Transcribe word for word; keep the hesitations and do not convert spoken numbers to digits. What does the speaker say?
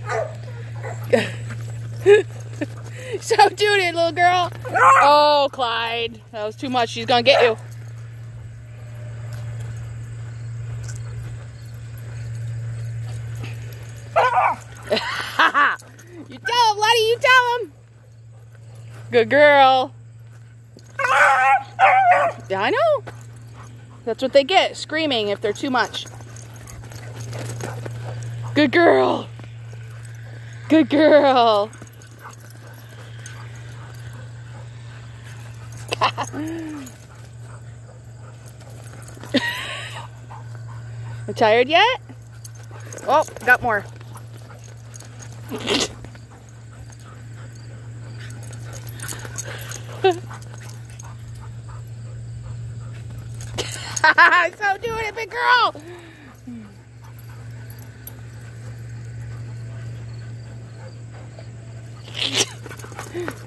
So doing it, little girl. Oh, Clyde. That was too much. She's going to get you. You tell him, Letty. You tell him. Good girl. Yeah, I know. That's what they get, screaming if they're too much. Good girl. Good girl. You tired yet? Oh, got more. So doing it, big girl.